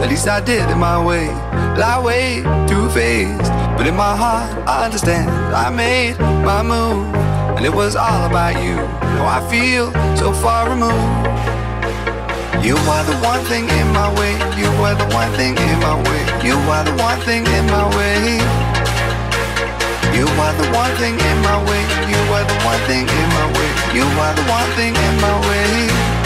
At least I did it my way. Lie way too faced, but in my heart I understand. I made my move, and it was all about you. Now I feel so far removed. You are the one thing in my way. You are the one thing in my way. You are the one thing in my way. You are the one thing in my way. You are the one thing in my way. You are the one thing in my way.